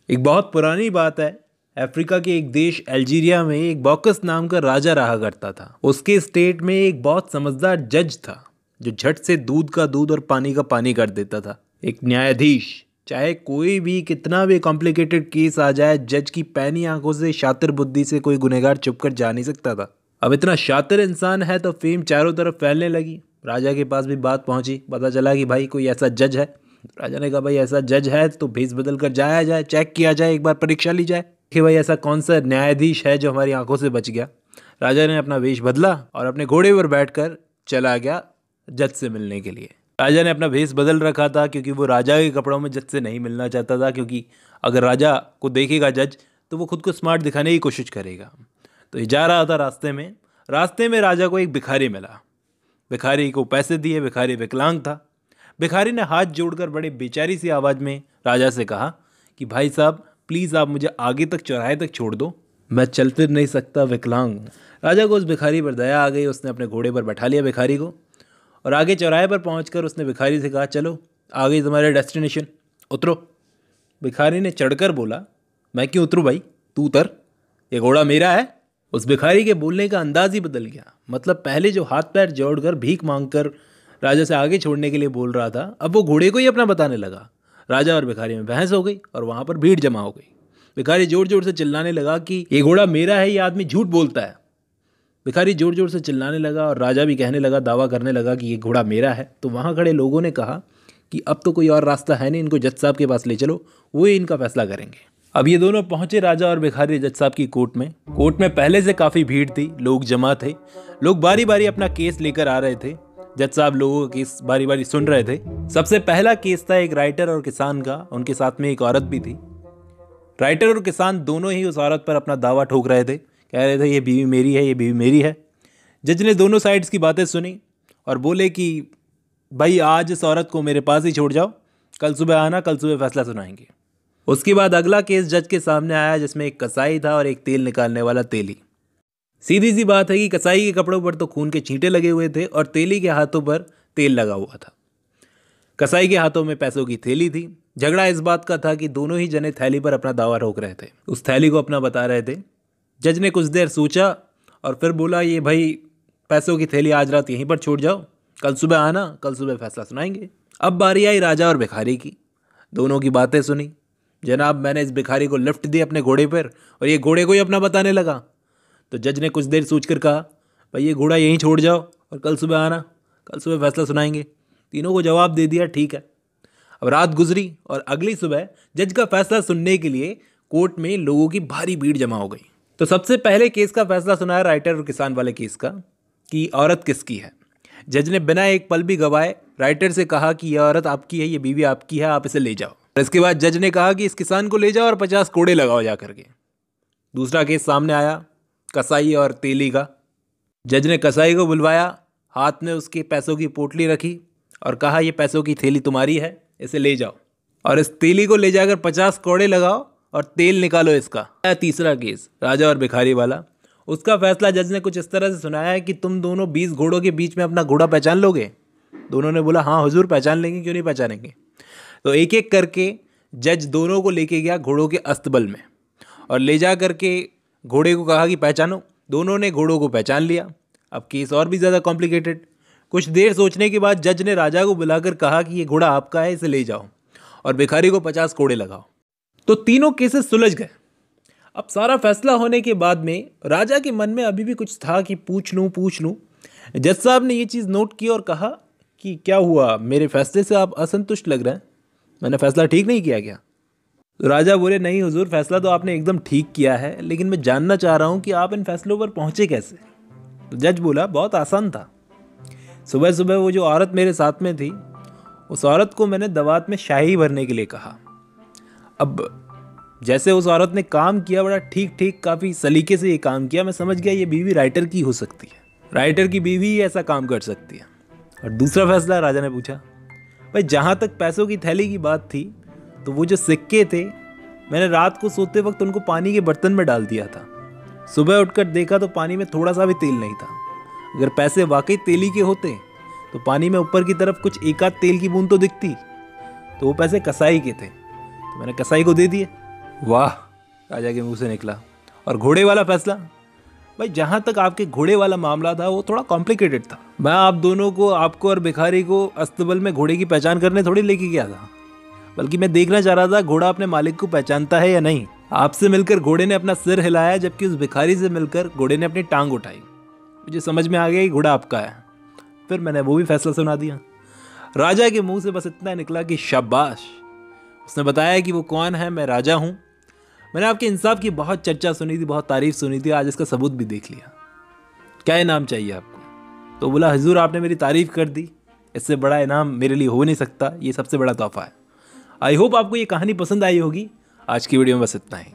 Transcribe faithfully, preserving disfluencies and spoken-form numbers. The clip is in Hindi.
एक बहुत पुरानी बात है। अफ्रीका के एक देश अल्जीरिया में एक बॉकस नाम का राजा रहा करता था। उसके स्टेट में एक बहुत समझदार जज था जो झट से दूध का दूध और पानी का पानी कर देता था। एक न्यायाधीश, चाहे कोई भी कितना भी कॉम्प्लिकेटेड केस आ जाए, जज की पैनी आंखों से, शातिर बुद्धि से कोई गुनहगार चुप कर जा नहीं सकता था। अब इतना शातिर इंसान है तो फेम चारों तरफ फैलने लगी। राजा के पास भी बात पहुंची। पता चला कि भाई कोई ऐसा जज है। राजा ने कहा भाई ऐसा जज है तो भेस बदल कर जाया जाए, चेक किया जाए, एक बार परीक्षा ली जाए कि भाई ऐसा कौन सा न्यायाधीश है जो हमारी आंखों से बच गया। राजा ने अपना वेश बदला और अपने घोड़े पर बैठकर चला गया जज से मिलने के लिए। राजा ने अपना भेस बदल रखा था क्योंकि वो राजा के कपड़ों में जज से नहीं मिलना चाहता था, क्योंकि अगर राजा को देखेगा जज तो वो खुद को स्मार्ट दिखाने की कोशिश करेगा। तो ये जा रहा था रास्ते में। रास्ते में राजा को एक भिखारी मिला। भिखारी को पैसे दिए। भिखारी विकलांग था। भिखारी ने हाथ जोड़कर बड़े बेचारी सी आवाज़ में राजा से कहा कि भाई साहब प्लीज़ आप मुझे आगे तक चौराहे तक छोड़ दो, मैं चल फिर नहीं सकता, विकलांग हूँ। राजा को उस भिखारी पर दया आ गई। उसने अपने घोड़े पर बैठा लिया भिखारी को और आगे चौराहे पर पहुंचकर उसने भिखारी से कहा चलो आ गई तुम्हारे डेस्टिनेशन, उतरो। भिखारी ने चढ़कर बोला मैं क्यों उतरूँ भाई, तू उतर, ये घोड़ा मेरा है। उस भिखारी के बोलने का अंदाज ही बदल गया। मतलब पहले जो हाथ पैर जोड़कर भीख मांगकर राजा से आगे छोड़ने के लिए बोल रहा था, अब वो घोड़े को ही अपना बताने लगा। राजा और भिखारी में बहस हो गई और वहाँ पर भीड़ जमा हो गई। भिखारी जोर जोर से चिल्लाने लगा कि ये घोड़ा मेरा है, ये आदमी झूठ बोलता है। भिखारी जोर जोर से चिल्लाने लगा और राजा भी कहने लगा, दावा करने लगा कि ये घोड़ा मेरा है। तो वहाँ खड़े लोगों ने कहा कि अब तो कोई और रास्ता है नहीं, इनको जज साहब के पास ले चलो, वो ही इनका फैसला करेंगे। अब ये दोनों पहुंचे, राजा और भिखारी, जज साहब की कोर्ट में। कोर्ट में पहले से काफ़ी भीड़ थी, लोग जमा थे। लोग बारी बारी अपना केस लेकर आ रहे थे। जज साहब लोगों का केस बारी बारी सुन रहे थे। सबसे पहला केस था एक राइटर और किसान का। उनके साथ में एक औरत भी थी। राइटर और किसान दोनों ही उस औरत पर अपना दावा ठोक रहे थे, कह रहे थे ये बीवी मेरी है, ये बीवी मेरी है। जज ने दोनों साइड्स की बातें सुनी और बोले कि भाई आज इस औरत को मेरे पास ही छोड़ जाओ, कल सुबह आना, कल सुबह फैसला सुनाएंगे। उसके बाद अगला केस जज के सामने आया जिसमें एक कसाई था और एक तेल निकालने वाला तेली। सीधी सी बात है कि कसाई के कपड़ों पर तो खून के छींटे लगे हुए थे और तेली के हाथों पर तेल लगा हुआ था। कसाई के हाथों में पैसों की थैली थी। झगड़ा इस बात का था कि दोनों ही जने थैली पर अपना दावा ठोक रहे थे, उस थैली को अपना बता रहे थे। जज ने कुछ देर सोचा और फिर बोला ये भाई पैसों की थैली आज रात यहीं पर छोड़ जाओ, कल सुबह आना, कल सुबह फैसला सुनाएंगे। अब बारी आई राजा और भिखारी की। दोनों की बातें सुनी। जनाब मैंने इस भिखारी को लिफ्ट दी अपने घोड़े पर और ये घोड़े को ही अपना बताने लगा। तो जज ने कुछ देर सोचकर कहा भाई ये घोड़ा यहीं छोड़ जाओ और कल सुबह आना, कल सुबह फैसला सुनाएंगे। तीनों को जवाब दे दिया ठीक है। अब रात गुजरी और अगली सुबह जज का फैसला सुनने के लिए कोर्ट में लोगों की भारी भीड़ जमा हो गई। तो सबसे पहले केस का फैसला सुनाया राइटर और किसान वाले केस का कि औरत किसकी है। जज ने बिना एक पल भी गवाए राइटर से कहा कि यह औरत आपकी है, ये बीवी आपकी है, आप इसे ले जाओ। इसके बाद जज ने कहा कि इस किसान को ले जाओ और पचास कोड़े लगाओ जा करके। दूसरा केस सामने आया कसाई और तेली का। जज ने कसाई को बुलवाया, हाथ में उसके पैसों की पोटली रखी और कहा ये पैसों की थैली तुम्हारी है, इसे ले जाओ और इस तेली को ले जाकर पचास कोड़े लगाओ और तेल निकालो इसका। तीसरा केस राजा और भिखारी वाला। उसका फैसला जज ने कुछ इस तरह से सुनाया है कि तुम दोनों बीस घोड़ों के बीच में अपना घोड़ा पहचान लोगे। दोनों ने बोला हाँ हुजूर पहचान लेंगे, क्यों नहीं पहचानेंगे। तो एक एक करके जज दोनों को लेके गया घोड़ों के अस्तबल में और ले जा करके घोड़े को कहा कि पहचानो। दोनों ने घोड़ों को पहचान लिया। अब केस और भी ज़्यादा कॉम्प्लिकेटेड। कुछ देर सोचने के बाद जज ने राजा को बुलाकर कहा कि ये घोड़ा आपका है, इसे ले जाओ और भिखारी को पचास कोड़े लगाओ। तो तीनों केसेस सुलझ गए। अब सारा फैसला होने के बाद में राजा के मन में अभी भी कुछ था कि पूछ लूँ पूछ लूँ। जज साहब ने ये चीज़ नोट की और कहा कि क्या हुआ, मेरे फैसले से आप असंतुष्ट लग रहे हैं, मैंने फैसला ठीक नहीं किया क्या। तो राजा बोले नहीं हुजूर, फैसला तो आपने एकदम ठीक किया है, लेकिन मैं जानना चाह रहा हूँ कि आप इन फैसलों पर पहुँचे कैसे। तो जज बोला बहुत आसान था। सुबह सुबह वो जो औरत मेरे साथ में थी, उस औरत को मैंने दवात में शाही भरने के लिए कहा। अब जैसे उस औरत ने काम किया, बड़ा ठीक ठीक काफ़ी सलीके से ये काम किया, मैं समझ गया ये बीवी राइटर की हो सकती है, राइटर की बीवी ही ऐसा काम कर सकती है। और दूसरा फैसला राजा ने पूछा भाई जहाँ तक पैसों की थैली की बात थी, तो वो जो सिक्के थे मैंने रात को सोते वक्त उनको पानी के बर्तन में डाल दिया था। सुबह उठकर देखा तो पानी में थोड़ा सा भी तेल नहीं था। अगर पैसे वाकई तेली के होते तो पानी में ऊपर की तरफ कुछ एक आध तेल की बूंद तो दिखती। तो वो पैसे कसाई के थे, तो मैंने कसाई को दे दिए। वाह, राजा के मुंह से निकला। और घोड़े वाला फैसला? भाई जहाँ तक आपके घोड़े वाला मामला था वो थोड़ा कॉम्प्लिकेटेड था। मैं आप दोनों को, आपको और भिखारी को अस्तबल में घोड़े की पहचान करने थोड़ी लेके गया था, बल्कि मैं देखना चाह रहा था घोड़ा अपने मालिक को पहचानता है या नहीं। आपसे मिलकर घोड़े ने अपना सिर हिलाया, जबकि उस भिखारी से मिलकर घोड़े ने अपनी टांग उठाई। मुझे समझ में आ गया कि घोड़ा आपका है। फिर मैंने वो भी फैसला सुना दिया। राजा के मुंह से बस इतना निकला कि शाबाश। उसने बताया कि वो कौन है, मैं राजा हूँ। मैंने आपके इंसाफ की बहुत चर्चा सुनी थी, बहुत तारीफ सुनी थी, आज इसका सबूत भी देख लिया। क्या इनाम चाहिए आपको? तो बोला, हुजूर आपने मेरी तारीफ कर दी, इससे बड़ा इनाम मेरे लिए हो नहीं सकता, ये सबसे बड़ा तोहफा है। आई होप आपको ये कहानी पसंद आई होगी। आज की वीडियो में बस इतना ही।